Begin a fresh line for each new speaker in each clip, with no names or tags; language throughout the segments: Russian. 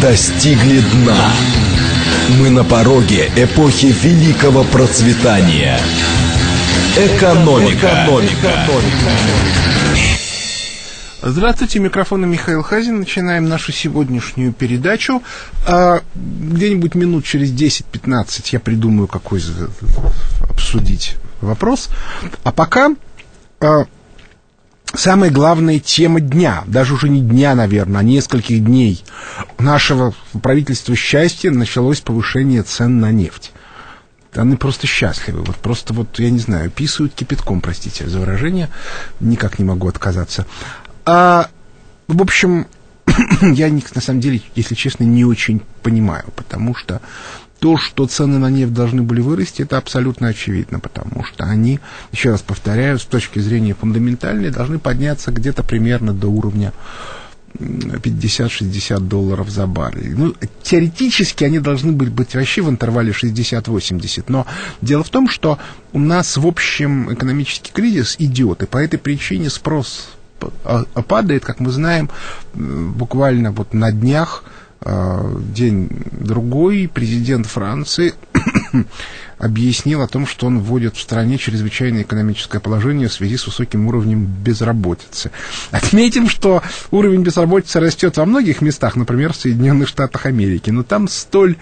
достигли дна. Мы на пороге эпохи великого процветания. Экономика.
Здравствуйте, микрофон Михаил Хазин. Начинаем нашу сегодняшнюю передачу. Где-нибудь минут через 10-15 я придумаю, какой обсудить вопрос. А пока самая главная тема дня, даже уже не дня, наверное, а нескольких дней нашего правительства счастья началось повышение цен на нефть. Они просто счастливы. Я не знаю, писают кипятком, простите за выражение, никак не могу отказаться. В общем, я, на самом деле, если честно, не очень понимаю, потому что то, что цены на нефть должны были вырасти, это абсолютно очевидно, потому что они, еще раз повторяю, с точки зрения фундаментальной, должны подняться где-то примерно до уровня $50-60 за баррель. Ну, теоретически они должны были быть вообще в интервале 60-80, но дело в том, что у нас, в общем, экономический кризис идет, и по этой причине спрос падает, как мы знаем, буквально вот на днях, день-другой, президент Франции объяснил о том, что он вводит в стране чрезвычайное экономическое положение в связи с высоким уровнем безработицы. Отметим, что уровень безработицы растет во многих местах, например, в Соединенных Штатах Америки, но там столь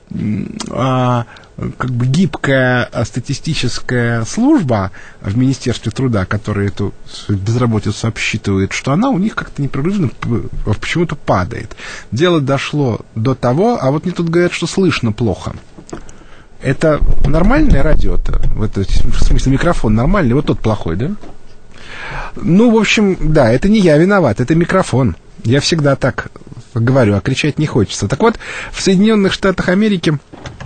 гибкая статистическая служба в Министерстве труда, которая эту безработицу обсчитывает, что она у них как-то непрерывно почему-то падает. Дело дошло до того, а вот мне тут говорят, что слышно плохо. Это нормальное радио-то? В смысле, микрофон нормальный, вот тот плохой, да? Ну, в общем, да, это не я виноват, это микрофон. Я всегда так говорю, а кричать не хочется. Так вот, в Соединенных Штатах Америки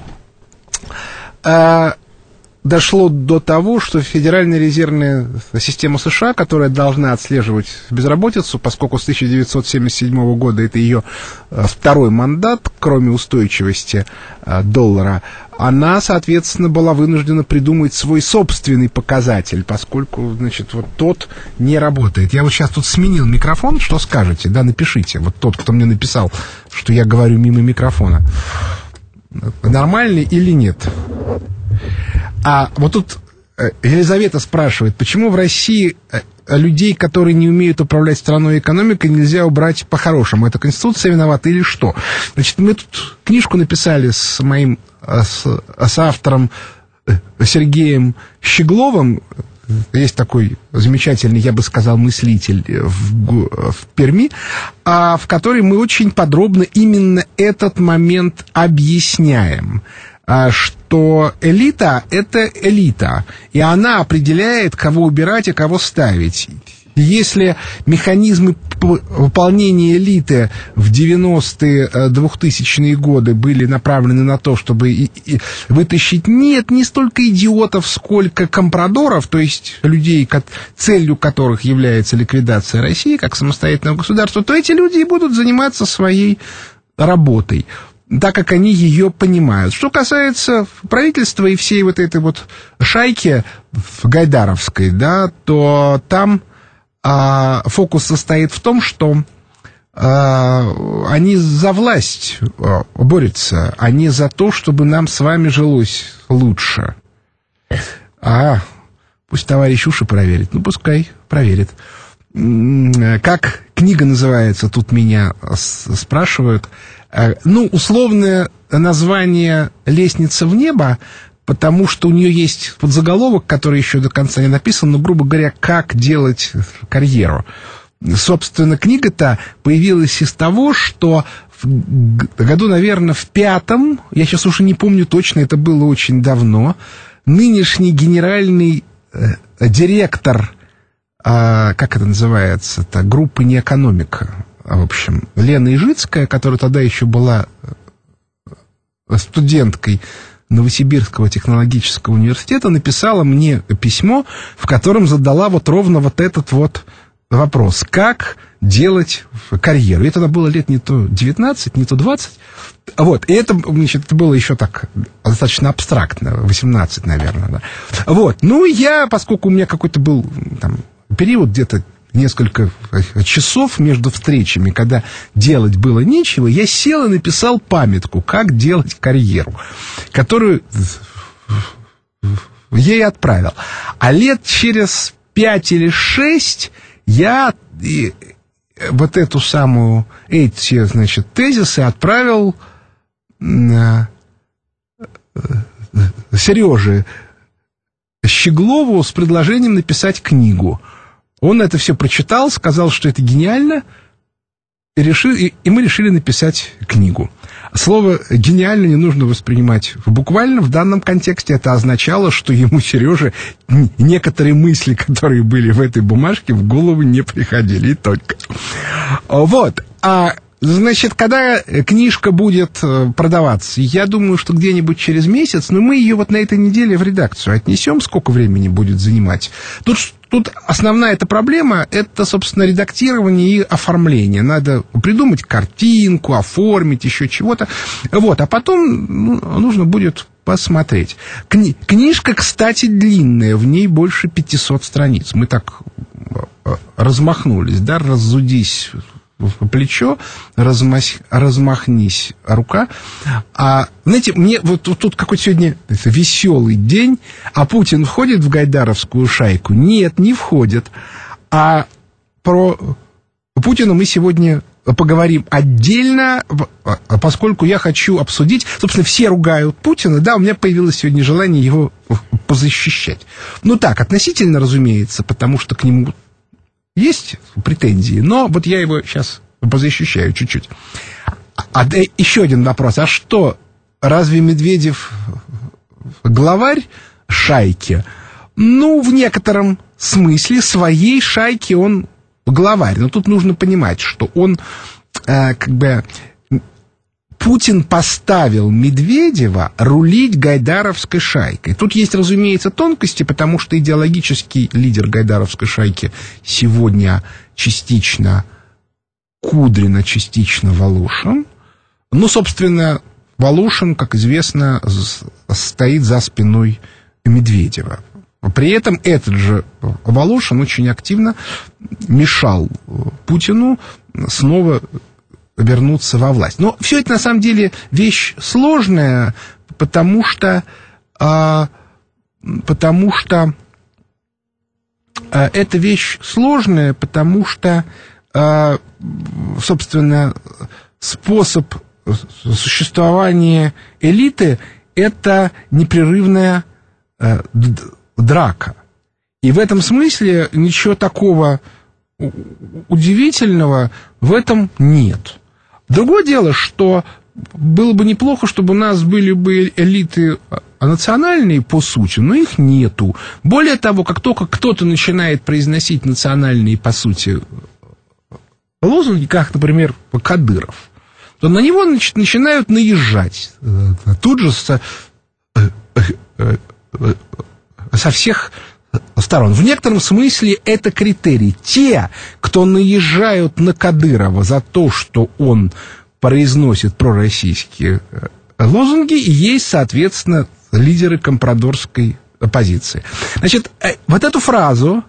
дошло до того, что Федеральная резервная система США, которая должна отслеживать безработицу, поскольку с 1977 года это ее второй мандат, кроме устойчивости доллара, она, соответственно, была вынуждена придумать свой собственный показатель, поскольку, значит, вот тот не работает. Я вот сейчас тут сменил микрофон, что скажете? Да, напишите. Вот тот, кто мне написал, что я говорю мимо микрофона. Нормальный или нет? А вот тут Елизавета спрашивает, почему в России людей, которые не умеют управлять страной и экономикой, нельзя убрать по-хорошему? Это Конституция виновата или что? Значит, мы тут книжку написали с моим автором Сергеем Щегловым. Есть такой замечательный, я бы сказал, мыслитель в Перми, в которой мы очень подробно именно этот момент объясняем, что элита – это элита, и она определяет, кого убирать и кого ставить. Если механизмы выполнения элиты в 90-е, 2000-е годы были направлены на то, чтобы вытащить не столько идиотов, сколько компрадоров, то есть людей, целью которых является ликвидация России как самостоятельного государства, то эти люди и будут заниматься своей работой, так как они ее понимают. Что касается правительства и всей вот этой вот шайки гайдаровской, да, то там фокус состоит в том, что они за власть борются, а не за то, чтобы нам с вами жилось лучше. Пусть товарищ уши проверит. Ну, пускай проверит. Как книга называется, тут меня спрашивают. Ну, условное название «Лестница в небо», потому что у нее есть подзаголовок, который еще до конца не написан, но, грубо говоря, «Как делать карьеру». Собственно, книга-то появилась из того, что в году, наверное, в 5-м, я сейчас уже не помню точно, это было очень давно, нынешний генеральный директор, как это называется-то, группы «Неэкономика», в общем, Лена Ижицкая, которая тогда еще была студенткой Новосибирского технологического университета, написала мне письмо, в котором задала вот ровно вот этот вот вопрос. Как делать карьеру? И тогда было лет не то 19, не то 20. Вот. И это, значит, это было еще так достаточно абстрактно, 18, наверное. Да. Вот. Ну, я, поскольку у меня какой-то был там период где-то несколько часов между встречами, когда делать было нечего, я сел и написал памятку, как делать карьеру, которую я и отправил. А лет через 5 или 6 я вот эту самую, эти, значит, тезисы отправил Сереже Щеглову с предложением написать книгу. Он это все прочитал, сказал, что это гениально, и мы решили написать книгу. Слово «гениально» не нужно воспринимать буквально. В данном контексте это означало, что ему, Сереже, некоторые мысли, которые были в этой бумажке, в голову не приходили, и только. Вот. Значит, когда книжка будет продаваться, я думаю, что где-нибудь через месяц, но мы ее вот на этой неделе в редакцию отнесем, сколько времени будет занимать. Тут основная эта проблема, это, собственно, редактирование и оформление. Надо придумать картинку, оформить, еще чего-то. Вот, а потом нужно будет посмотреть. Книжка, кстати, длинная, в ней больше 500 страниц. Мы так размахнулись, да, разудись в плечо, размахнись рука. Знаете, мне вот тут какой-то сегодня веселый день, а Путин входит в гайдаровскую шайку? Нет, не входит. А про Путина мы сегодня поговорим отдельно, поскольку я хочу обсудить... Собственно, все ругают Путина, да, у меня появилось сегодня желание его позащищать. Ну так, относительно, разумеется, потому что к нему... Есть претензии, но вот я его сейчас позащищаю чуть-чуть. Еще один вопрос. А что, разве Медведев главарь шайки? Ну, в некотором смысле своей шайки он главарь. Но тут нужно понимать, что он Путин поставил Медведева рулить гайдаровской шайкой. Тут есть, разумеется, тонкости, потому что идеологический лидер гайдаровской шайки сегодня частично Кудрин, частично Волошин. Ну, собственно, Волошин, как известно, стоит за спиной Медведева. При этом этот же Волошин очень активно мешал Путину снова вернуться во власть. Но все это, на самом деле, вещь сложная, потому что это вещь сложная, потому что, собственно, способ существования элиты — это непрерывная драка. И в этом смысле ничего такого удивительного в этом нет. Другое дело, что было бы неплохо, чтобы у нас были бы элиты национальные по сути, но их нету. Более того, как только кто-то начинает произносить национальные по сути лозунги, как, например, Кадыров, то на него начинают наезжать. Тут же со всех сторон. В некотором смысле это критерий. Те, кто наезжают на Кадырова за то, что он произносит пророссийские лозунги, и есть, соответственно, лидеры компрадорской оппозиции. Значит, вот эту фразу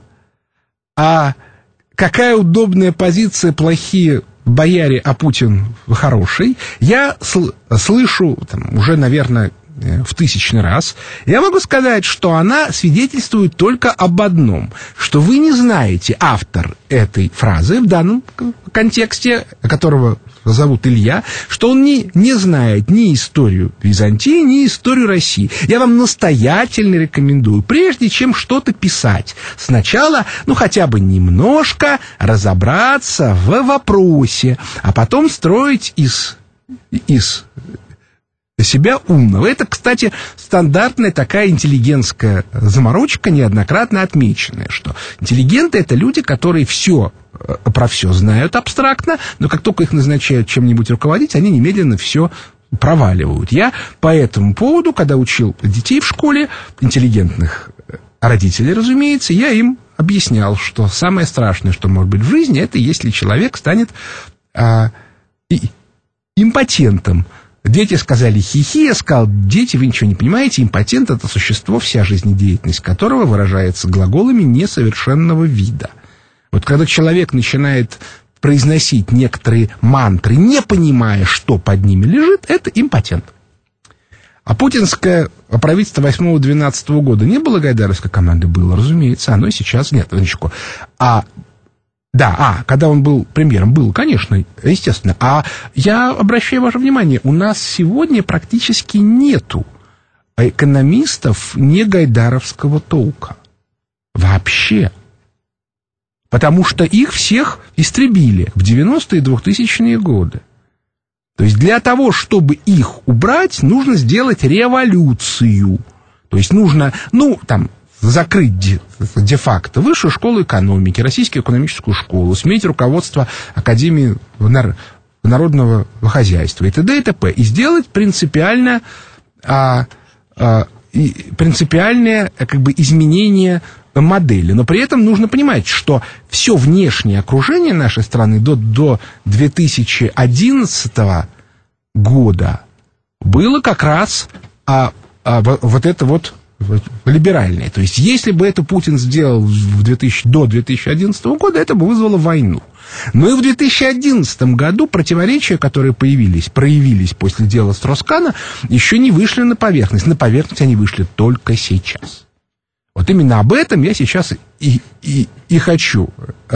«какая удобная позиция, плохие бояре, а Путин хороший», я слышу уже, наверное, в 1000-й раз. Я могу сказать, что она свидетельствует только об одном, что вы не знаете автор этой фразы в данном контексте, которого зовут Илья, что он не знает ни историю Византии, ни историю России. Я вам настоятельно рекомендую, прежде чем что-то писать, сначала, хотя бы немножко разобраться в вопросе, а потом строить из себя умного. Это, кстати, стандартная такая интеллигентская заморочка, неоднократно отмеченная, что интеллигенты — это люди, которые про все знают абстрактно, но как только их назначают чем-нибудь руководить, они немедленно все проваливают. Я по этому поводу, когда учил детей в школе, интеллигентных родителей, разумеется, я им объяснял, что самое страшное, что может быть в жизни, это если человек станет импотентом. Дети сказали хи-хи, я сказал: дети, вы ничего не понимаете, импотент — это существо, вся жизнедеятельность которого выражается глаголами несовершенного вида. Вот когда человек начинает произносить некоторые мантры, не понимая, что под ними лежит, это импотент. А путинское правительство 8-12 года не было гайдаровской команды? Было, разумеется. Оно и сейчас нет. Когда он был премьером, было, конечно, естественно. А я обращаю ваше внимание, у нас сегодня практически нету экономистов не гайдаровского толка. Вообще. Потому что их всех истребили в 90-е и 2000-е годы. То есть для того, чтобы их убрать, нужно сделать революцию. То есть нужно, закрыть де-факто Высшую школу экономики, Российскую экономическую школу, сменить руководство Академии народного хозяйства и т.д. и т.п. И сделать принципиальное изменение модели. Но при этом нужно понимать, что все внешнее окружение нашей страны до 2011 года было как раз либеральное. То есть, если бы это Путин сделал до 2011 года, это бы вызвало войну. Но и в 2011 году противоречия, которые проявились после дела Строскана, еще не вышли на поверхность. На поверхность они вышли только сейчас. Вот именно об этом я сейчас и хочу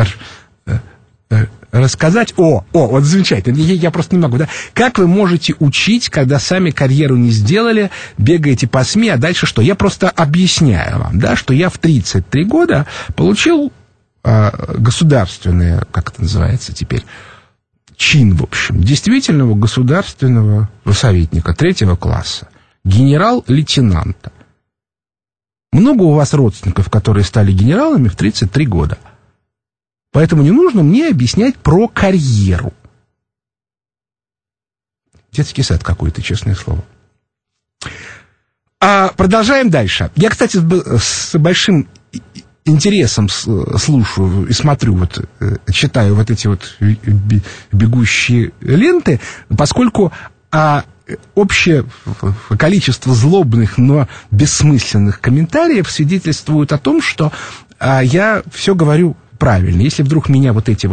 рассказать. Вот замечательно, я просто не могу, да? Как вы можете учить, когда сами карьеру не сделали, бегаете по СМИ, а дальше что? Я просто объясняю вам, да, что я в 33 года получил государственное, как это называется теперь, чин, в общем, действительного государственного советника 3-го класса, генерал-лейтенанта. Много у вас родственников, которые стали генералами в 33 года. Поэтому не нужно мне объяснять про карьеру. Детский сад какой-то, честное слово. Продолжаем дальше. Я, кстати, с большим интересом слушаю и смотрю, читаю эти бегущие ленты, поскольку общее количество злобных, но бессмысленных комментариев свидетельствует о том, что я все говорю правильно. Если вдруг меня эти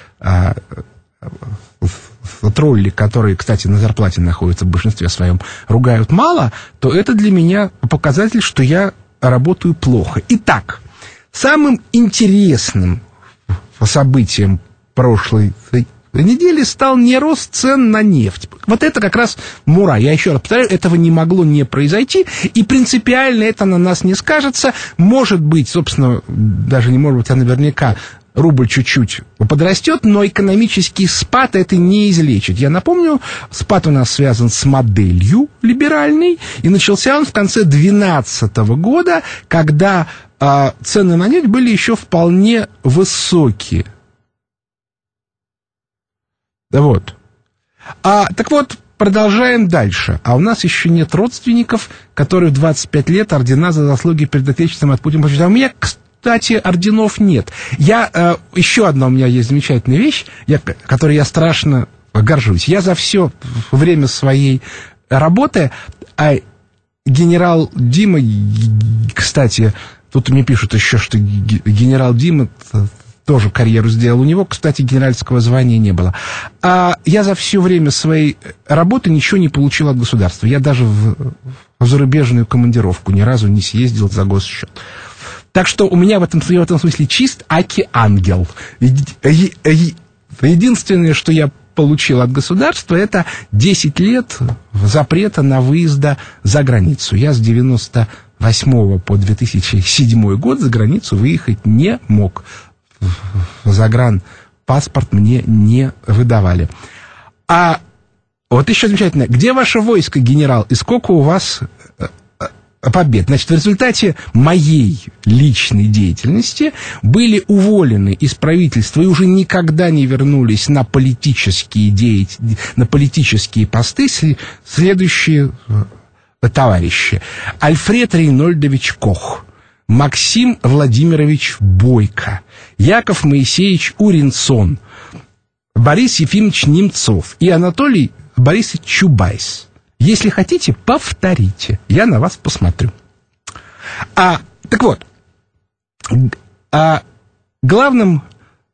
тролли, которые, кстати, на зарплате находятся в большинстве своем, ругают мало, то это для меня показатель, что я работаю плохо. Итак, самым интересным событием прошлой недели стал не рост цен на нефть. Вот это как раз мура. Я еще раз повторяю, этого не могло не произойти, и принципиально это на нас не скажется. Может быть, собственно, даже не может быть, а наверняка рубль чуть-чуть подрастет, но экономический спад это не излечит. Я напомню, спад у нас связан с моделью либеральной, и начался он в конце 2012 года, когда цены на нефть были еще вполне высокие. Так вот, продолжаем дальше. А у нас еще нет родственников, которые в 25 лет ордена за заслуги перед Отечеством от Путина получили. А у меня, кстати, орденов нет. Еще одна у меня есть замечательная вещь, которой я страшно горжусь. Я за все время своей работы, генерал Дима, кстати, тут мне пишут еще, что генерал Дима тоже карьеру сделал. У него, кстати, генеральского звания не было. Я за все время своей работы ничего не получил от государства. Я даже в зарубежную командировку ни разу не съездил за госсчет. Так что у меня в этом смысле чист аки ангел. Единственное, что я получил от государства, это 10 лет запрета на выезда за границу. Я с 98 по 2007 год за границу выехать не мог. Загранпаспорт мне не выдавали. Вот еще замечательно. Где ваше войско, генерал, и сколько у вас побед? Значит, в результате моей личной деятельности были уволены из правительства и уже никогда не вернулись на политические посты следующие товарищи. Альфред Рейнольдович Кох, Максим Владимирович Бойко, Яков Моисеевич Уринсон, Борис Ефимович Немцов и Анатолий Борисович Чубайс. Если хотите, повторите, я на вас посмотрю. Так вот, главным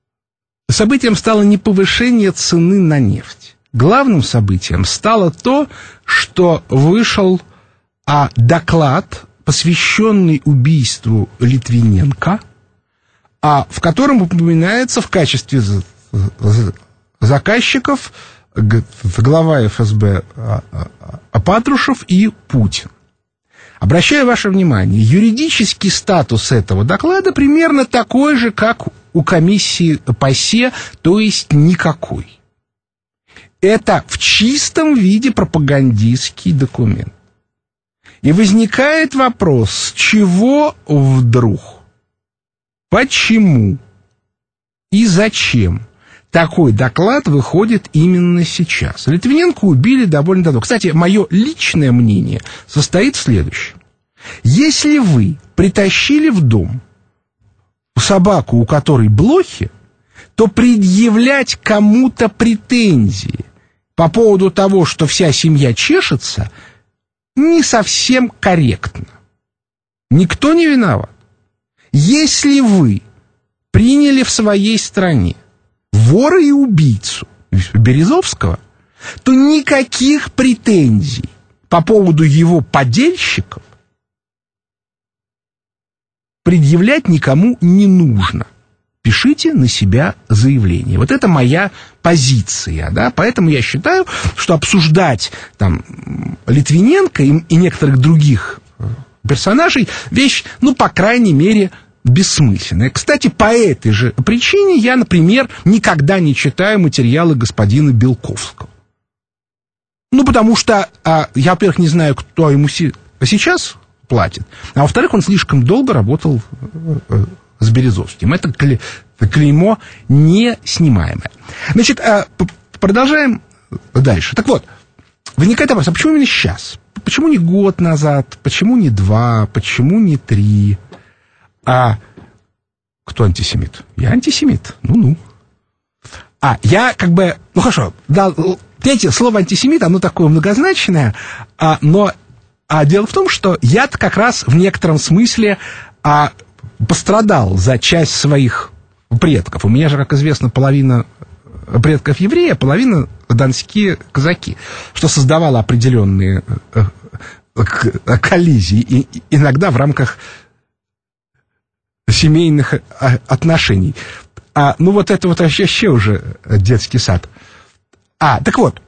событием стало не повышение цены на нефть. Главным событием стало то, что вышел доклад, посвященный убийству Литвиненко, в котором упоминается в качестве заказчиков глава ФСБ Патрушев и Путин. Обращаю ваше внимание, юридический статус этого доклада примерно такой же, как у комиссии ПАСЕ, то есть никакой. Это в чистом виде пропагандистский документ. И возникает вопрос, с чего вдруг, почему и зачем такой доклад выходит именно сейчас? Литвиненко убили довольно давно. Кстати, мое личное мнение состоит в следующем. Если вы притащили в дом собаку, у которой блохи, то предъявлять кому-то претензии по поводу того, что вся семья чешется, не совсем корректно. Никто не виноват. Если вы приняли в своей стране вора и убийцу Березовского, то никаких претензий по поводу его подельщиков предъявлять никому не нужно. Пишите на себя заявление. Вот это моя позиция, да, поэтому я считаю, что обсуждать там Литвиненко и некоторых других персонажей вещь, по крайней мере, бессмысленная. Кстати, по этой же причине я, например, никогда не читаю материалы господина Белковского. Потому что я, во-первых, не знаю, кто ему сейчас платит, а во-вторых, он слишком долго работал с Березовским. Это клеймо неснимаемое. Значит, продолжаем дальше. Так вот, возникает вопрос, а почему именно сейчас? Почему не год назад? Почему не 2? Почему не 3? Кто антисемит? Я антисемит. Ну-ну. Я хорошо, да, знаете, слово антисемит, оно такое многозначное, но дело в том, что я-то как раз в некотором смысле пострадал за часть своих предков. У меня же, как известно, половина предков евреи, а половина донские казаки, что создавало определенные коллизии, и иногда в рамках семейных отношений. Вот это вот вообще уже детский сад. Так вот,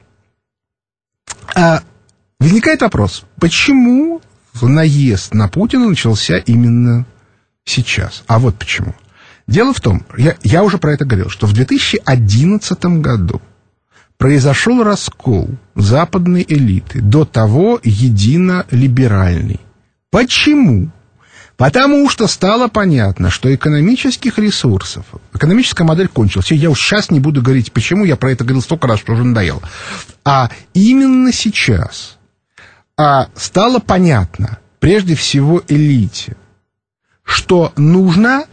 возникает вопрос, почему наезд на Путина начался именно сейчас? Вот почему. Дело в том, я уже про это говорил, что в 2011 году произошел раскол западной элиты, до того единолиберальной. Почему? Потому что стало понятно, что экономических ресурсов, экономическая модель кончилась. Я уж сейчас не буду говорить, почему, я про это говорил столько раз, что уже надоело. Именно сейчас стало понятно, прежде всего элите, что нужно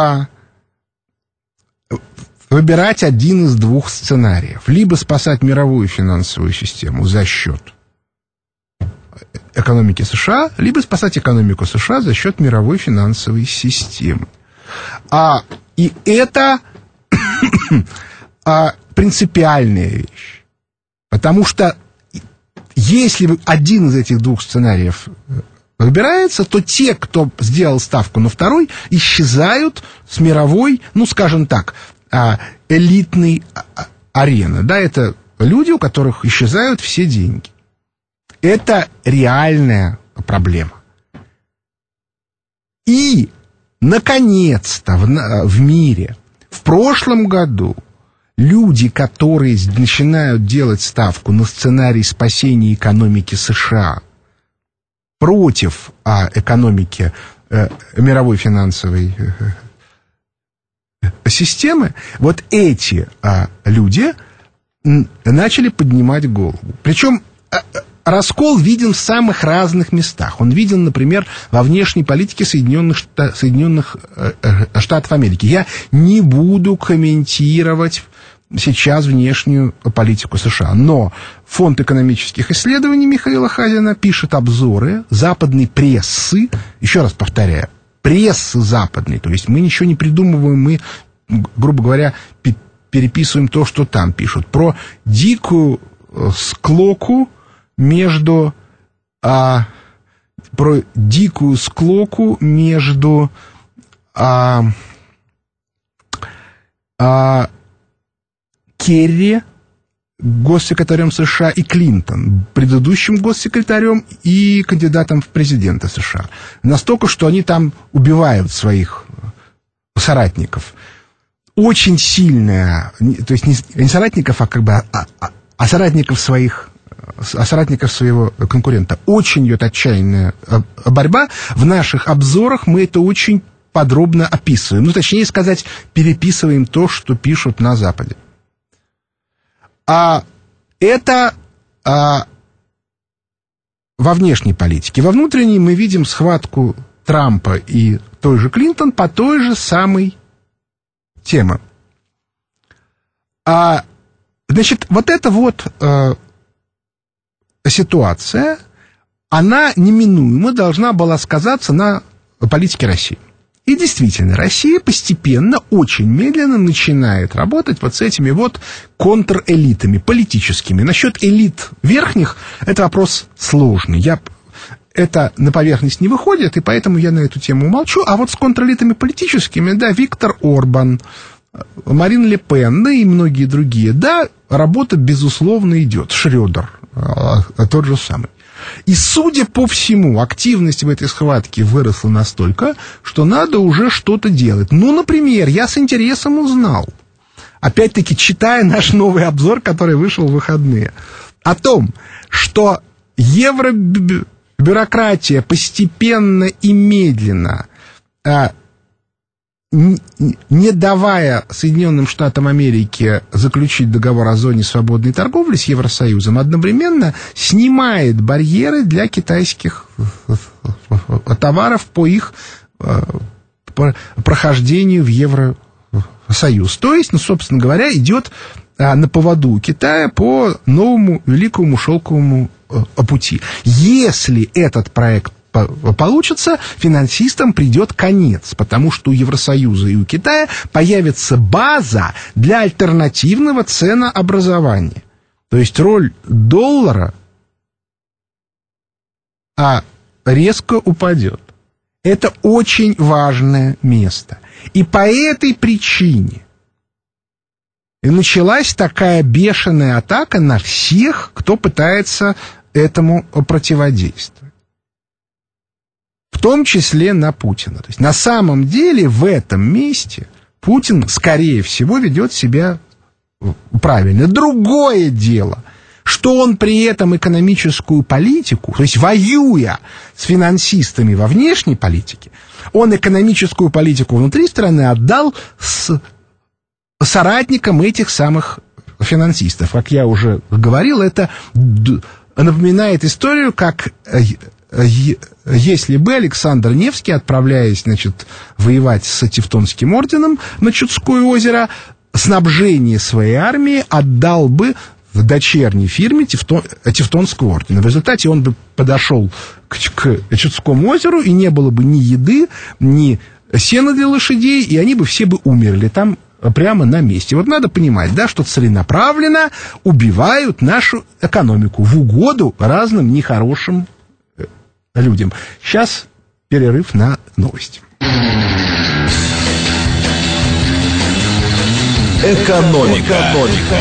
выбирать один из двух сценариев. Либо спасать мировую финансовую систему за счет экономики США, либо спасать экономику США за счет мировой финансовой системы. И это принципиальная вещь. Потому что если один из этих двух сценариев выбирается, то те, кто сделал ставку на второй, исчезают с мировой, скажем так, элитной арены. Да, это люди, у которых исчезают все деньги. Это реальная проблема. И, наконец-то, в мире в прошлом году люди, которые начинают делать ставку на сценарий спасения экономики США против экономики мировой финансовой системы, вот эти люди начали поднимать голову. Причем раскол виден в самых разных местах. Он виден, например, во внешней политике Соединенных Штатов Америки. Я не буду комментировать сейчас внешнюю политику США. Но Фонд экономических исследований Михаила Хазина пишет обзоры западной прессы, еще раз повторяю, прессы западной, то есть мы ничего не придумываем, мы, грубо говоря, переписываем то, что там пишут. Про дикую склоку между Керри, госсекретарем США, и Клинтон, предыдущим госсекретарем и кандидатом в президенты США. Настолько, что они там убивают своих соратников. Очень сильная, то есть не соратников, а соратников своего конкурента. Очень идет отчаянная борьба. В наших обзорах мы это очень подробно описываем. Ну, точнее сказать, переписываем то, что пишут на Западе. Это во внешней политике. Во внутренней мы видим схватку Трампа и той же Клинтон по той же самой теме. Значит, вот эта вот ситуация, она неминуемо должна была сказаться на политике России. И действительно, Россия постепенно, очень медленно начинает работать вот с этими вот контрэлитами политическими. Насчет элит верхних, это вопрос сложный. Это на поверхность не выходит, и поэтому я на эту тему умолчу. А вот с контрэлитами политическими, да, Виктор Орбан, Марин Ле Пен, да и многие другие, да, работа, безусловно, идет. Шрёдер, тот же самый. И, судя по всему, активность в этой схватке выросла настолько, что надо уже что-то делать. Ну, например, я с интересом узнал, опять-таки, читая наш новый обзор, который вышел в выходные, о том, что евробюрократия постепенно и медленно, не давая Соединенным Штатам Америки заключить договор о зоне свободной торговли с Евросоюзом, одновременно снимает барьеры для китайских товаров по их прохождению в Евросоюз. То есть, ну, собственно говоря, идет на поводу у Китая по новому великому шелковому пути. Если этот проект получится, финансистам придет конец, потому что у Евросоюза и у Китая появится база для альтернативного ценообразования. То есть роль доллара резко упадет. Это очень важное место. И по этой причине и началась такая бешеная атака на всех, кто пытается этому противодействовать. В том числе на Путина. То есть на самом деле в этом месте Путин, скорее всего, ведет себя правильно. Другое дело, что он при этом экономическую политику, то есть воюя с финансистами во внешней политике, он экономическую политику внутри страны отдал соратникам этих самых финансистов. Как я уже говорил, это напоминает историю, как если бы Александр Невский, отправляясь, значит, воевать с Тевтонским орденом на Чудское озеро, снабжение своей армии отдал бы в дочерней фирме Тевтонского ордена. В результате он бы подошел к Чудскому озеру, и не было бы ни еды, ни сена для лошадей, и они бы все бы умерли там прямо на месте. Вот надо понимать, да, что целенаправленно убивают нашу экономику в угоду разным нехорошим людям. Сейчас перерыв на новости.
Экономика.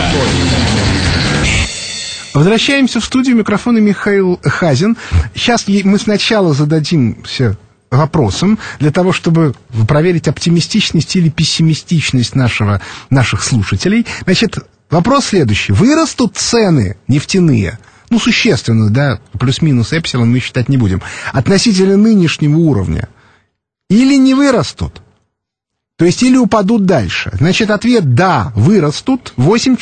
Возвращаемся в студию. Микрофона Михаил Хазин. Сейчас мы сначала зададимся вопросом для того, чтобы проверить оптимистичность или пессимистичность наших слушателей. Значит, вопрос следующий. Вырастут цены нефтяные? Ну, существенно, да, плюс-минус эпсилон мы считать не будем, относительно нынешнего уровня, или не вырастут? То есть, или упадут дальше? Значит, ответ «да», вырастут.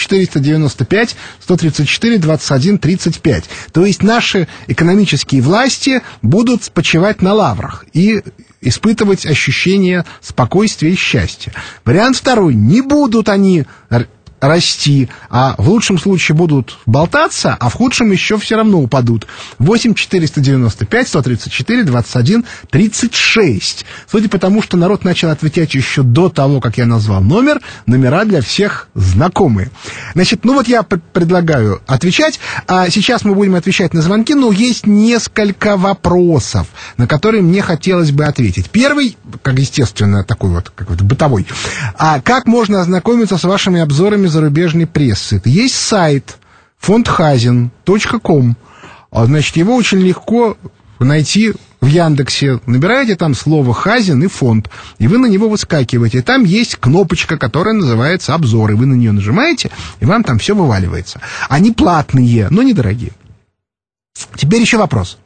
8-495-134-21-35. То есть, наши экономические власти будут спочивать на лаврах и испытывать ощущение спокойствия и счастья. Вариант второй. Не будут они расти, а в лучшем случае будут болтаться, а в худшем еще все равно упадут. 8 495 134 21 36. Судя по тому, что народ начал отвечать еще до того, как я назвал номер, номера для всех знакомые. Значит, ну вот я предлагаю отвечать, а сейчас мы будем отвечать на звонки, но есть несколько вопросов, на которые мне хотелось бы ответить. Первый, как естественно, такой вот какой-то бытовой. А как можно ознакомиться с вашими обзорами зарубежной прессы? Есть сайт fondhazen.com. Значит, его очень легко найти в Яндексе. Набираете там слово «Хазин» и «фонд», и вы на него выскакиваете. Там есть кнопочка, которая называется «Обзоры». Вы на нее нажимаете, и вам там все вываливается. Они платные, но недорогие. Теперь еще вопрос.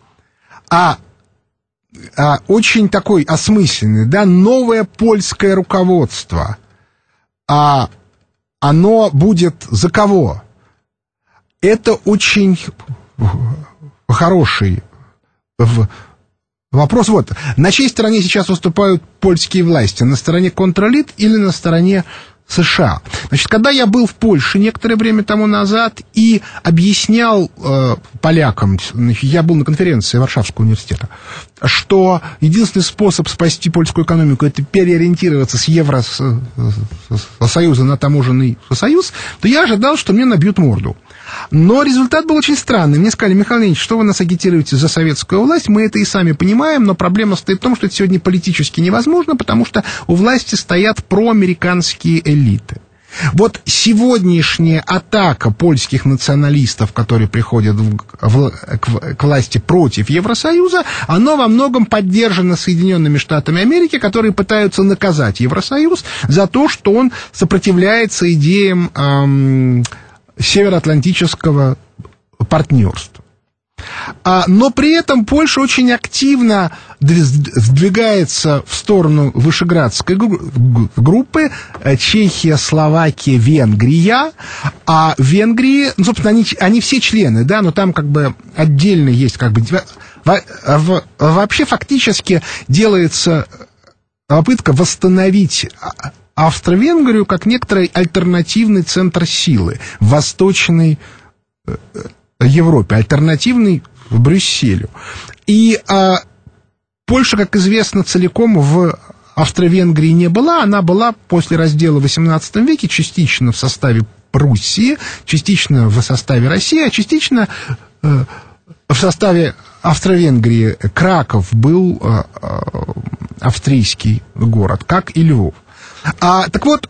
Очень такой осмысленный, да, новое польское руководство. Оно будет за кого? Это очень хороший вопрос. Вот, на чьей стороне сейчас выступают польские власти? На стороне контрэлит или на стороне США? Значит, когда я был в Польше некоторое время тому назад и объяснял полякам, значит, я был на конференции Варшавского университета, что единственный способ спасти польскую экономику — это переориентироваться с Евросоюза на таможенный союз, то я ожидал, что мне набьют морду. Но результат был очень странный. Мне сказали: Михаил Леонидович, что вы нас агитируете за советскую власть? Мы это и сами понимаем, но проблема стоит в том, что это сегодня политически невозможно, потому что у власти стоят проамериканские элиты. Вот сегодняшняя атака польских националистов, которые приходят к власти против Евросоюза, она во многом поддержана Соединенными Штатами Америки, которые пытаются наказать Евросоюз за то, что он сопротивляется идеям североатлантического партнерства. Но при этом Польша очень активно сдвигается в сторону Вышеградской группы. Чехия, Словакия, Венгрия. А в Венгрии, ну, собственно, они все члены, да, но там как бы отдельно есть как бы... Вообще фактически делается попытка восстановить Австро-Венгрию как некоторый альтернативный центр силы в Восточной Европе, альтернативный в Брюсселю. И Польша, как известно, целиком в Австро-Венгрии не была. Она была после раздела в XVIII веке частично в составе Пруссии, частично в составе России, а частично в составе Австро-Венгрии. Краков был австрийский город, как и Львов. Так вот,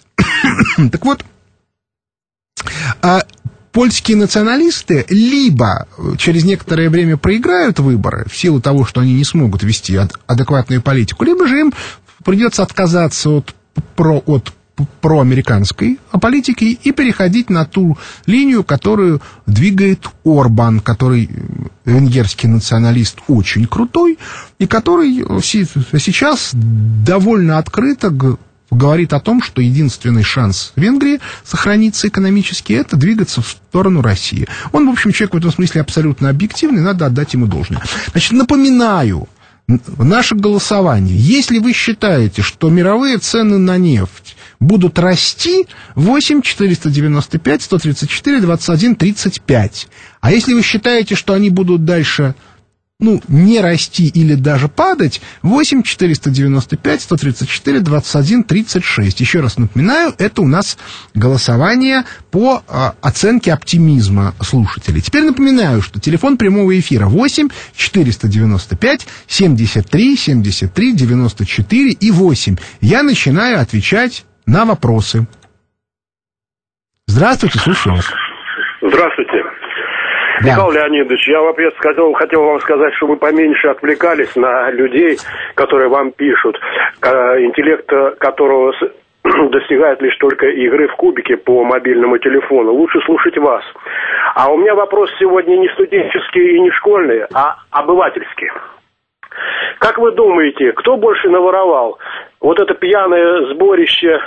польские националисты либо через некоторое время проиграют выборы в силу того, что они не смогут вести адекватную политику, либо же им придется отказаться от проамериканской политики и переходить на ту линию, которую двигает Орбан, который венгерский националист очень крутой, и который сейчас довольно открыто говорит о том, что единственный шанс Венгрии сохраниться экономически — это двигаться в сторону России. Он, в общем, человек в этом смысле абсолютно объективный, надо отдать ему должное. Значит, напоминаю наше голосование. Если вы считаете, что мировые цены на нефть будут расти, 8 495 134 21 35. А если вы считаете, что они будут дальше не расти или даже падать, 8 495 134 21 36. Еще раз напоминаю, это у нас голосование по оценке оптимизма слушателей. Теперь напоминаю, что телефон прямого эфира 8 495 73 73 94 и 8. Я начинаю отвечать на вопросы. Здравствуйте, слушаю вас.
Здравствуйте.
Да.
Михаил Леонидович, я хотел вам сказать, что вы поменьше отвлекались на людей, которые вам пишут, интеллект которого достигает лишь только игры в кубики по мобильному телефону. Лучше слушать вас. А у меня вопрос сегодня не студенческий и не школьный, а обывательский. Как вы думаете, кто больше наворовал? Вот это пьяное сборище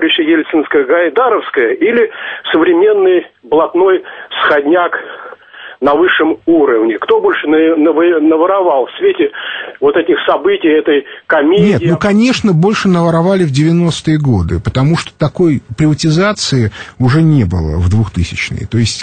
Ельцинское-Гайдаровское или современный блатной сходняк на высшем уровне? Кто больше наворовал в свете вот этих событий, этой комедии?
Нет, конечно, больше наворовали в 90-е годы, потому что такой приватизации уже не было в 2000-е. То есть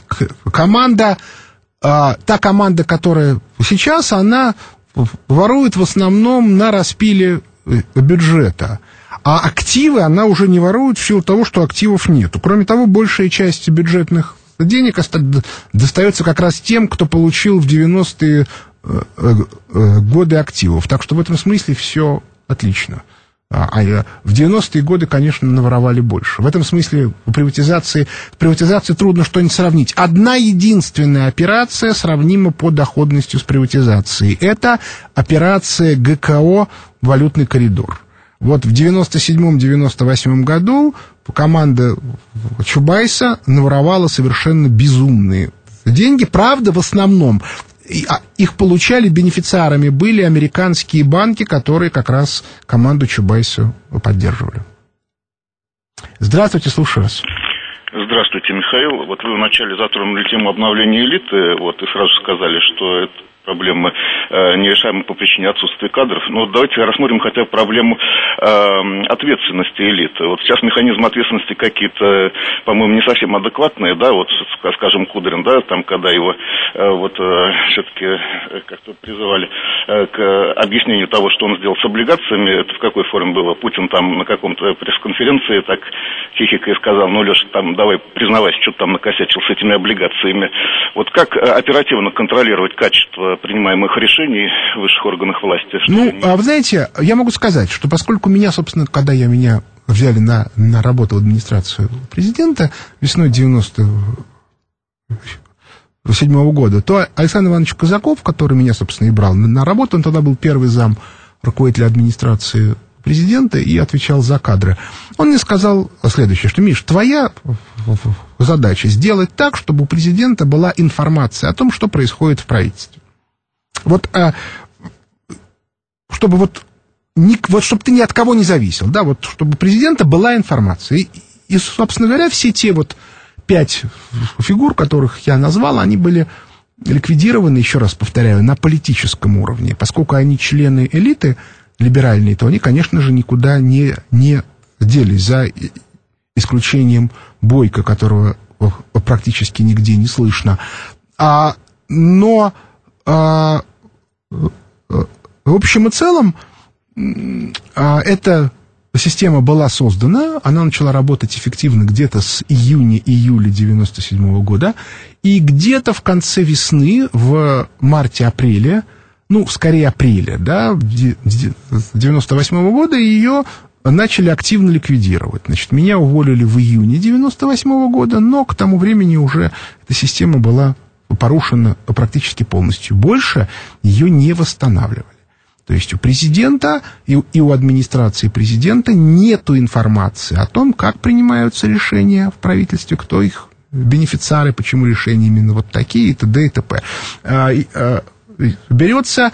та команда, которая сейчас, она ворует в основном на распиле бюджета. А активы она уже не ворует в силу того, что активов нету. Кроме того, большая часть бюджетных денег достается как раз тем, кто получил в 90-е годы активов. Так что в этом смысле все отлично. А в 90-е годы, конечно, наворовали больше. В этом смысле приватизации трудно что-нибудь сравнить. Одна единственная операция сравнима по доходности с приватизацией. Это операция ГКО «Валютный коридор». Вот в 97-98 году команда Чубайса наворовала совершенно безумные деньги. Правда, в основном их получали, бенефициарами были американские банки, которые как раз команду Чубайса поддерживали. Здравствуйте, слушаю вас.
Здравствуйте, Михаил. Вот вы вначале затронули тему обновления элиты, вот, и сразу сказали, что это проблема нерешаемая по причине отсутствия кадров. Но давайте рассмотрим хотя бы проблему ответственности элиты. Вот сейчас механизмы ответственности какие-то, по-моему, не совсем адекватные, да, вот, скажем, Кудрин, да, там, когда его все-таки как-то призывали к объяснению того, что он сделал с облигациями, это в какой форме было? Путин там на каком-то пресс-конференции так хихикая сказал: ну, Леша, там, давай признавайся, что ты там накосячил с этими облигациями. Вот как оперативно контролировать качество принимаемых решений в высших органах власти?
Вы знаете, я могу сказать, что поскольку меня, собственно, когда меня взяли на работу в администрацию президента весной 97 года, то Александр Иванович Казаков, который меня, собственно, и брал на работу, он тогда был первый зам руководителя администрации президента и отвечал за кадры. Он мне сказал следующее, что: Миш, твоя задача сделать так, чтобы у президента была информация о том, что происходит в правительстве. Вот, чтобы чтобы ты ни от кого не зависел, да, вот, чтобы у президента была информация. И, собственно говоря, все те 5 фигур, которых я назвал, они были ликвидированы, еще раз повторяю, на политическом уровне. Поскольку они члены элиты либеральные, то они, конечно же, никуда не делись, за исключением Бойко, которого практически нигде не слышно. Но в общем и целом эта система была создана, она начала работать эффективно где-то с июня-июля 97 года, и где-то в конце весны, в марте-апреле, скорее апреля, да, 98 года ее начали активно ликвидировать. Значит, меня уволили в июне 98 года, но к тому времени уже эта система была порушена практически полностью. Больше ее не восстанавливали. То есть у президента и у администрации президента нету информации о том, как принимаются решения в правительстве, кто их бенефициары, почему решения именно вот такие, и т.д. и т.п. Берется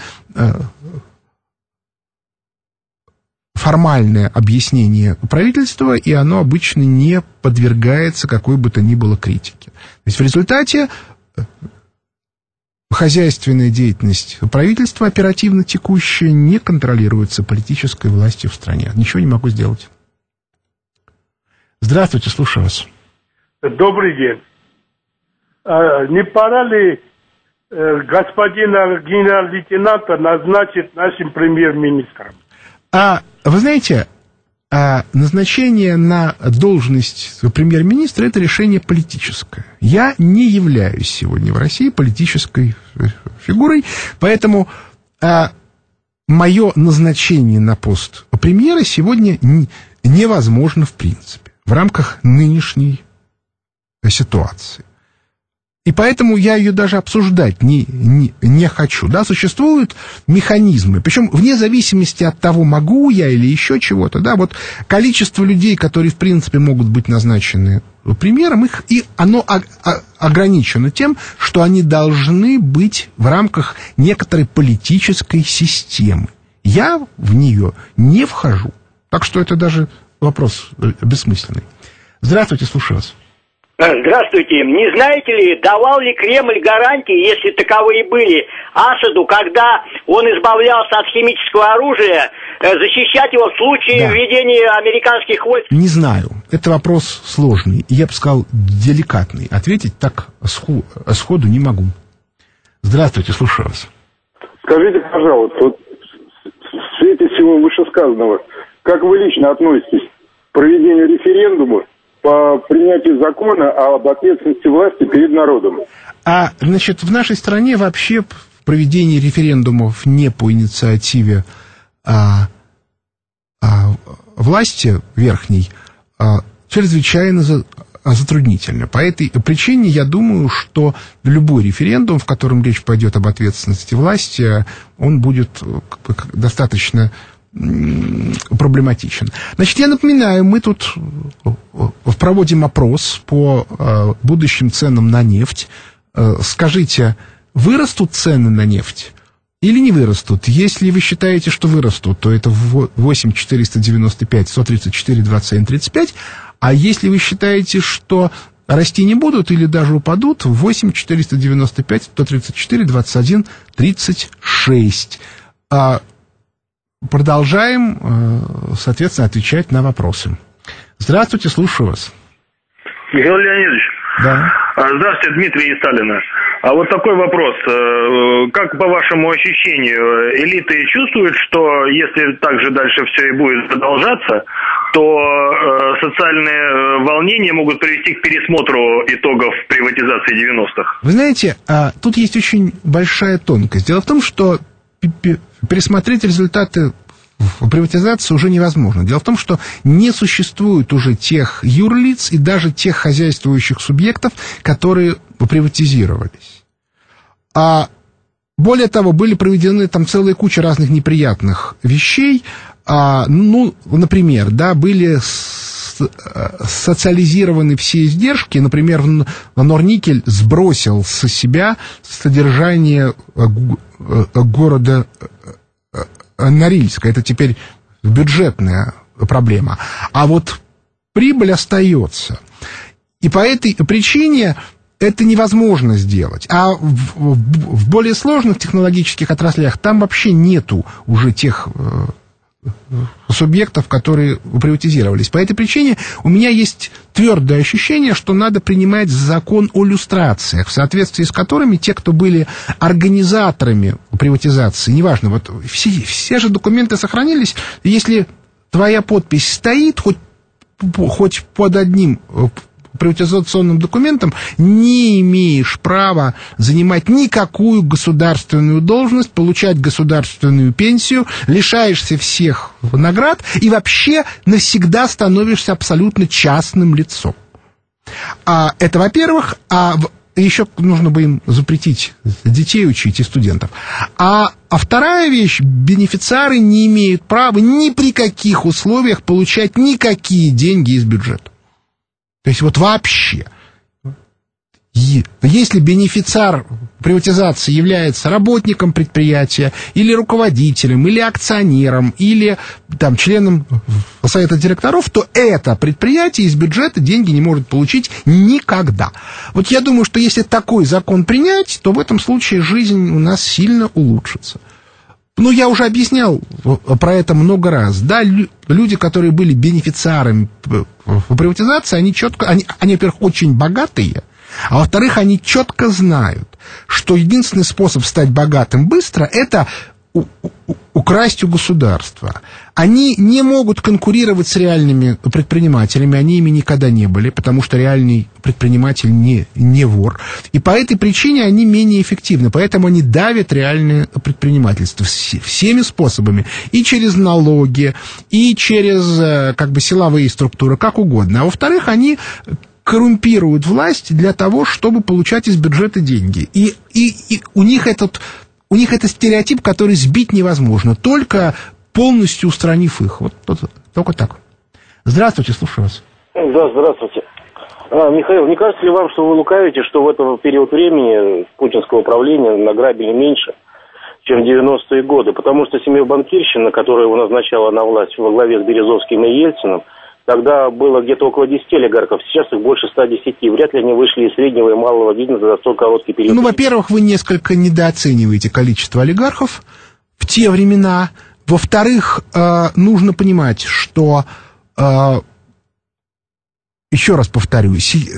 формальное объяснение правительства, и оно обычно не подвергается какой бы то ни было критике. То есть в результате хозяйственная деятельность правительства, оперативно текущая, не контролируется политической властью в стране. Ничего не могу сделать. Здравствуйте, слушаю вас.
Добрый день. Не пора ли господина генерал-лейтенанта назначить нашим премьер-министром?
Вы знаете, назначение на должность премьер-министра – это решение политическое. Я не являюсь сегодня в России политической фигурой, поэтому мое назначение на пост премьера сегодня невозможно в принципе в рамках нынешней ситуации. И поэтому я ее даже обсуждать не хочу. Да? Существуют механизмы, причем вне зависимости от того, могу я или еще чего-то. Да? Вот количество людей, которые в принципе могут быть назначены премьером, оно ограничено тем, что они должны быть в рамках некоторой политической системы. Я в нее не вхожу. Так что это даже вопрос бессмысленный. Здравствуйте, слушаю вас.
Здравствуйте. Не знаете ли, давал ли Кремль гарантии, если таковые были, Асаду, когда он избавлялся от химического оружия, защищать его в случае введения американских войск?
Не знаю. Это вопрос сложный. Я бы сказал, деликатный. Ответить так сходу не могу. Здравствуйте, слушаю вас.
Скажите, пожалуйста, вот в свете всего вышесказанного, как вы лично относитесь к проведению референдума по принятию закона об ответственности власти перед народом?
Значит, в нашей стране вообще проведение референдумов не по инициативе власти верхней чрезвычайно затруднительно. По этой причине я думаю, что любой референдум, в котором речь пойдет об ответственности власти, он будет достаточно проблематичен. Значит, я напоминаю, мы тут проводим опрос по будущим ценам на нефть. Скажите, вырастут цены на нефть или не вырастут? Если вы считаете, что вырастут, то это 8 495 134 27 35. А если вы считаете, что расти не будут или даже упадут, 8 495 134 21 36. Продолжаем, соответственно, отвечать на вопросы. Здравствуйте, слушаю вас.
Михаил Леонидович.
Да.
Здравствуйте, Дмитрий из Сталина. А вот такой вопрос. Как по вашему ощущению, элиты чувствуют, что если так же дальше все и будет продолжаться, то социальные волнения могут привести к пересмотру итогов приватизации 90-х?
Вы знаете, тут есть очень большая тонкость. Дело в том, что пересмотреть результаты приватизации уже невозможно. Дело в том, что не существует уже тех юрлиц и даже тех хозяйствующих субъектов, которые приватизировались. Более того, были проведены там целая куча разных неприятных вещей. Например, были социализированы все издержки. Например, Норникель сбросил со себя содержание города Норильска. Это теперь бюджетная проблема. А вот прибыль остается. И по этой причине это невозможно сделать. А в более сложных технологических отраслях там вообще нету уже тех субъектов, которые приватизировались. По этой причине у меня есть твердое ощущение, что надо принимать закон о люстрациях, в соответствии с которыми те, кто были организаторами приватизации, неважно, вот все же документы сохранились, если твоя подпись стоит хоть под одним приватизационным документом, не имеешь права занимать никакую государственную должность, получать государственную пенсию, лишаешься всех наград и вообще навсегда становишься абсолютно частным лицом. Это, во-первых, еще нужно бы им запретить детей учить и студентов. А вторая вещь, бенефициары не имеют права ни при каких условиях получать никакие деньги из бюджета. То есть вот вообще, если бенефициар приватизации является работником предприятия, или руководителем, или акционером, или там, членом совета директоров, то это предприятие из бюджета деньги не может получить никогда. Вот я думаю, что если такой закон принять, то в этом случае жизнь у нас сильно улучшится. Я уже объяснял про это много раз. Да, люди, которые были бенефициарами приватизации, они, во-первых, очень богатые, а во-вторых, они четко знают, что единственный способ стать богатым быстро – это украсть у государства. Они не могут конкурировать с реальными предпринимателями, они ими никогда не были, потому что реальный предприниматель не вор. И по этой причине они менее эффективны, поэтому они давят реальное предпринимательство всеми способами, и через налоги, и через силовые структуры, как угодно. А во-вторых, они коррумпируют власть для того, чтобы получать из бюджета деньги. И у них это стереотип, который сбить невозможно, только полностью устранив их. Вот только так. Здравствуйте, слушаю вас.
Да, здравствуйте. Михаил, не кажется ли вам, что вы лукавите, что в этот период времени путинского управления награбили меньше, чем в 90-е годы? Потому что семейбанкирщина, которая его назначала на власть во главе с Березовским и Ельциным, Тогда было где-то около 10 олигархов, сейчас их больше 110. Вряд ли они вышли из среднего и малого бизнеса за столь короткий период.
Ну, во-первых, вы несколько недооцениваете количество олигархов в те времена. Во-вторых, нужно понимать, что, еще раз повторю,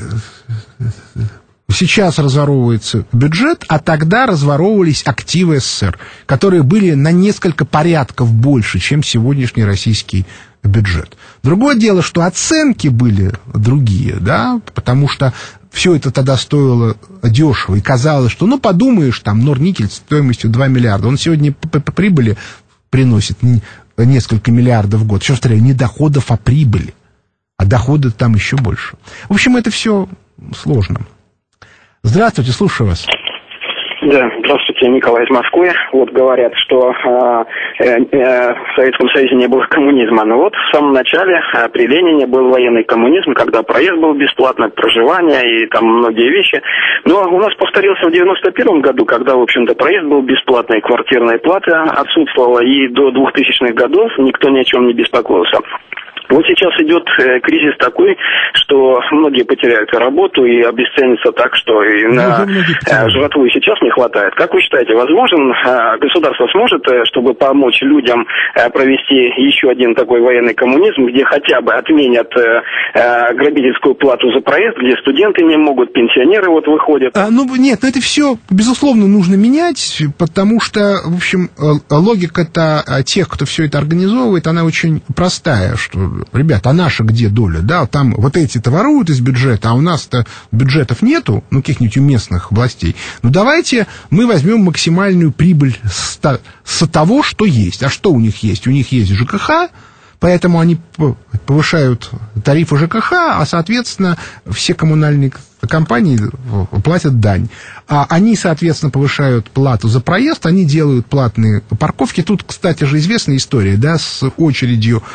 сейчас разворовывается бюджет, а тогда разворовывались активы СССР, которые были на несколько порядков больше, чем сегодняшний российский бюджет. Другое дело, что оценки были другие, да, потому что все это тогда стоило дешево, и казалось, что, ну, подумаешь, там, Норникель стоимостью 2 миллиарда, он сегодня по прибыли приносит несколько миллиардов в год. Еще повторяю, не доходов, а прибыли, а доходы там еще больше. В общем, это все сложно. Здравствуйте, слушаю вас.
Да, здравствуйте, Николай из Москвы. Вот говорят, что в Советском Союзе не было коммунизма. Но вот в самом начале при Ленине был военный коммунизм, когда проезд был бесплатный, проживание и там многие вещи. Но у нас повторился в 91 году, когда, в общем-то, проезд был бесплатный, квартирная плата отсутствовала, и до 2000-х годов никто ни о чем не беспокоился. Вот сейчас идет кризис такой, что многие потеряют работу и обесценятся так, что и на жратву сейчас не хватает. Как вы считаете, возможен государство сможет, чтобы помочь людям провести еще один такой военный коммунизм, где хотя бы отменят грабительскую плату за проезд, где студенты не могут, пенсионеры вот выходят?
Нет, это все, безусловно, нужно менять, потому что, в общем, логика-то тех, кто все это организовывает, она очень простая, что, ребята, а наша где доля, да, там вот эти-то воруют из бюджета, а у нас-то бюджетов нету, ну, каких-нибудь у местных властей, ну, давайте мы возьмем максимальную прибыль с того, что есть. А что у них есть? У них есть ЖКХ, поэтому они повышают тарифы ЖКХ, а, соответственно, все коммунальные компании платят дань. А они, соответственно, повышают плату за проезд, они делают платные парковки. Тут, кстати же, известная история, да, с очередью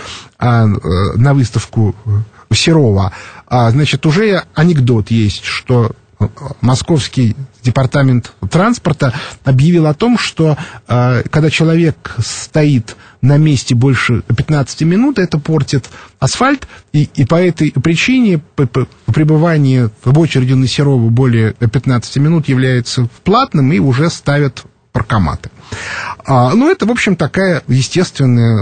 на выставку Серова. Значит, уже анекдот есть, что Московский департамент транспорта объявил о том, что когда человек стоит на месте больше 15 минут, это портит асфальт, и по этой причине пребывание в очереди на Серову более 15 минут является платным, и уже ставят паркоматы. Ну, это, в общем, такая естественная,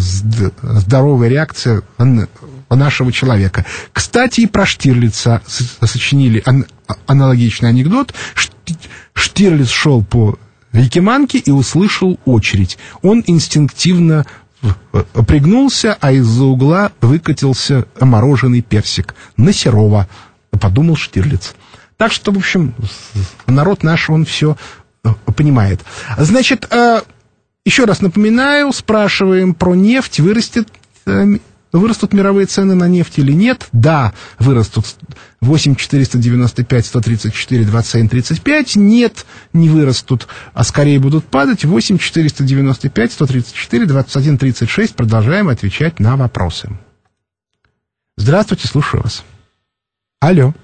здоровая реакция нашего человека. Кстати, и про Штирлица сочинили аналогичный анекдот. Штирлиц шел по Якиманке и услышал очередь. Он инстинктивно пригнулся, а из-за угла выкатился мороженый персик. На Серова, подумал Штирлиц. Так что, в общем, народ наш, он все понимает. Значит, еще раз напоминаю, спрашиваем про нефть. Вырастут мировые цены на нефть или нет? Да, вырастут. 8 495 134 27 35. Нет, не вырастут, а скорее будут падать. 8 495 134 21 36. Продолжаем отвечать на вопросы. Здравствуйте, слушаю вас. Алло.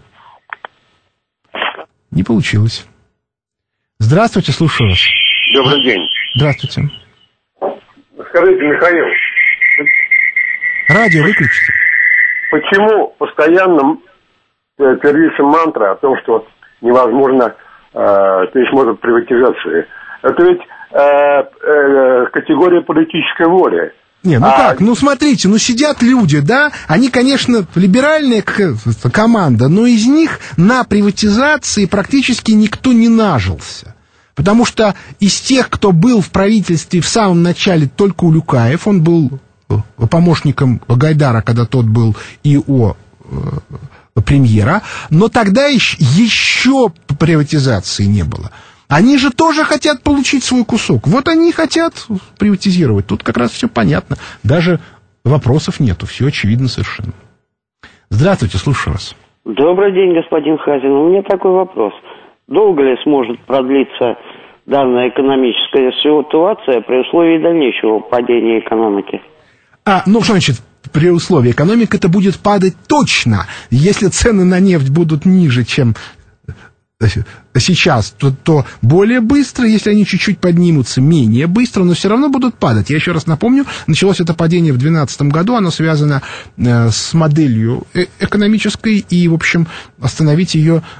Не получилось. Здравствуйте, слушаю вас.
Добрый день.
Здравствуйте.
Скажите, Михаил,
радио выключите.
Почему постоянно твердится мантра о том, что невозможно пересмотр приватизации? Это ведь категория политической воли.
Не, как? Ну, смотрите, сидят люди, да, они, конечно, либеральная команда, но из них на приватизации практически никто не нажился. Потому что из тех, кто был в правительстве в самом начале, только Улюкаев, он был помощником Гайдара, когда тот был ИО премьера, но тогда еще приватизации не было. Они же тоже хотят получить свой кусок. Вот они и хотят приватизировать. Тут как раз все понятно. Даже вопросов нету. Все очевидно совершенно. Здравствуйте, слушаю вас.
Добрый день, господин Хазин. У меня такой вопрос. Долго ли сможет продлиться данная экономическая ситуация при условии дальнейшего падения экономики?
Что значит при условии? Экономика-то будет падать точно, если цены на нефть будут ниже, чем сейчас, то более быстро, если они чуть-чуть поднимутся, менее быстро, но все равно будут падать. Я еще раз напомню, началось это падение в 2012 году, оно связано с моделью экономической, и, в общем, остановить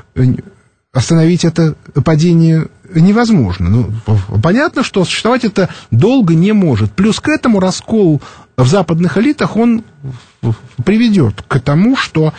это падение невозможно. Ну, понятно, что существовать это долго не может. Плюс к этому раскол в западных элитах, он приведет к тому, что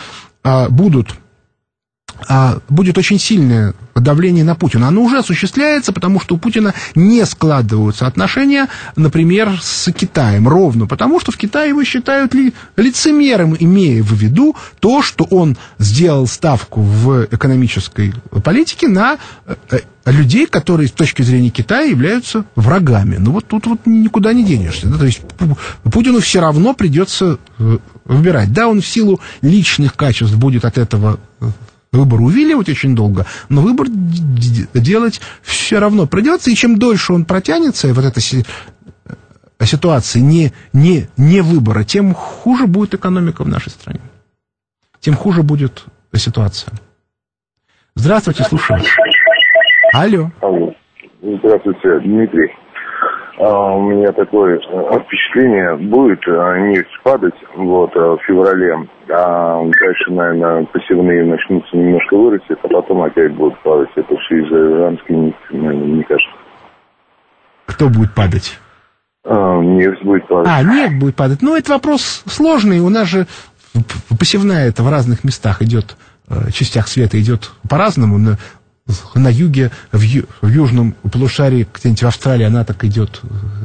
будет очень сильное давление на Путина. Оно уже осуществляется, потому что у Путина не складываются отношения, например, с Китаем. Ровно потому, что в Китае его считают лицемером, имея в виду то, что он сделал ставку в экономической политике на людей, которые с точки зрения Китая являются врагами. Ну вот тут вот никуда не денешься. Да? То есть Путину все равно придется выбирать. Да, он в силу личных качеств будет от этого выбор увиливать очень долго, но выбор делать все равно придется, и чем дольше он протянется, вот эта ситуация не выбора, тем хуже будет экономика в нашей стране. Тем хуже будет ситуация. Здравствуйте, слушаю. Алло.
Здравствуйте, Дмитрий. У меня такое впечатление, будет нефть падать в феврале, а дальше, наверное, посевные начнутся немножко вырасти, а потом опять будут падать. Это все из-за иранской нефти, мне кажется.
Кто будет падать?
Нефть будет падать.
Нефть будет падать. Ну, это вопрос сложный. У нас же посевная это в разных местах идет, частях света идет по-разному. На юге, в южном полушарии, где-нибудь в Австралии, она так идет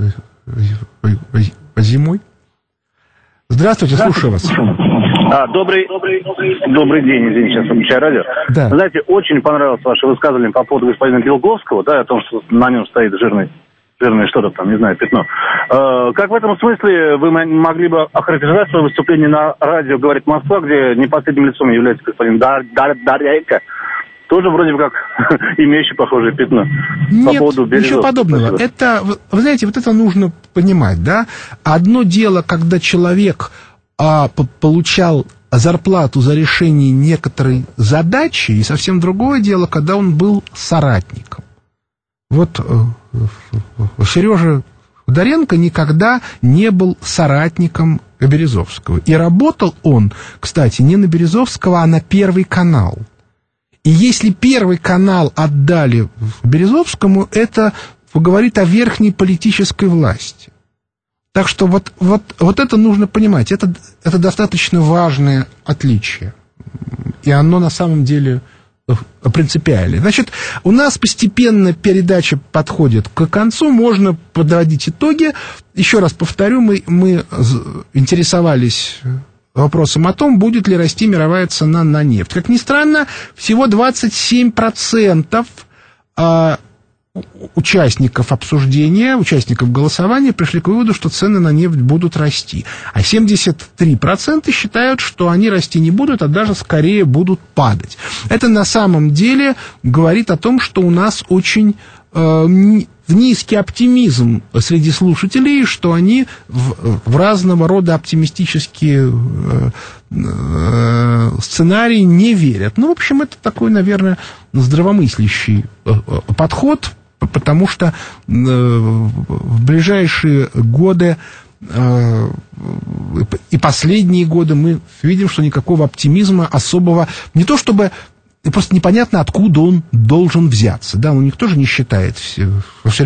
зимой. Здравствуйте, слушаю вас.
Добрый день, извините, сейчас включаю радио.
Да.
Знаете, очень понравилось ваше высказывание по поводу господина Белковского, да, о том, что на нем стоит жирное что-то там, не знаю, пятно. Как в этом смысле вы могли бы охарактеризовать свое выступление на радио «Говорит Москва», где непосредственным лицом является господин Дарьяйко, тоже вроде бы как имеющий похожее пятно.
Нет,
по поводу
ничего подобного. Это, вы знаете, вот это нужно понимать, да? Одно дело, когда человек получал зарплату за решение некоторой задачи, и совсем другое дело, когда он был соратником. Вот Сережа Доренко никогда не был соратником Березовского. И работал он, кстати, не на Березовского, а на Первый канал. И если Первый канал отдали Березовскому, это говорит о верхней политической власти. Так что вот это нужно понимать. Это достаточно важное отличие. И оно на самом деле принципиальное. Значит, у нас постепенно передача подходит к концу. Можно подводить итоги. Еще раз повторю, мы интересовались вопросом о том, будет ли расти мировая цена на нефть. Как ни странно, всего 27% участников обсуждения, участников голосования пришли к выводу, что цены на нефть будут расти. А 73% считают, что они расти не будут, а даже скорее будут падать. Это на самом деле говорит о том, что у нас очень низкий оптимизм среди слушателей, что они в разного рода оптимистические сценарии не верят. Ну, в общем, это такой, наверное, здравомыслящий подход, потому что в ближайшие годы и последние годы мы видим, что никакого оптимизма особого, не то чтобы, просто непонятно, откуда он должен взяться. Да, никто же не считает все